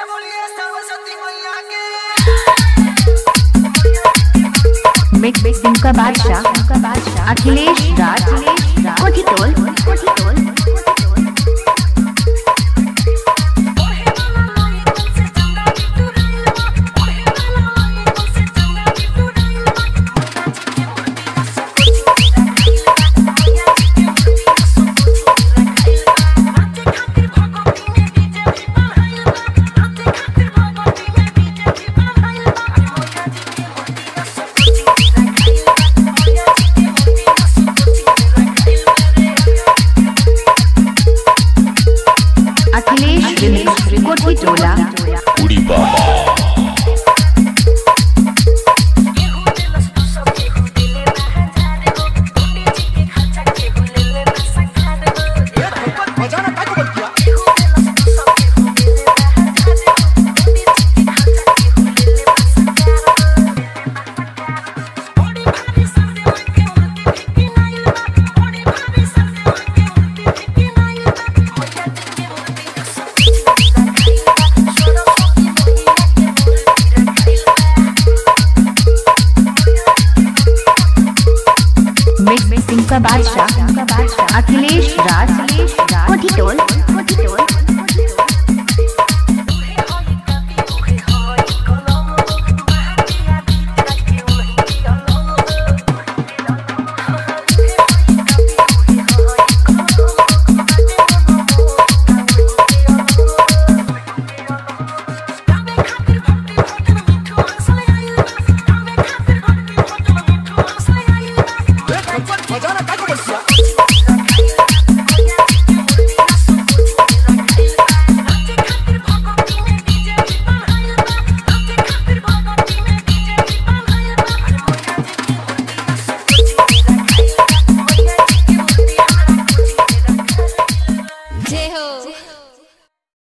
से बोलिए सरस्वती मैया के। मिक्सिंग का बादशाह अखिलेश राज कोठी टोल। अखिलेश कोठी टोला उड़ी बाबा मिक्सिंग का बादशाह अखिलेश राज कोठी टोल।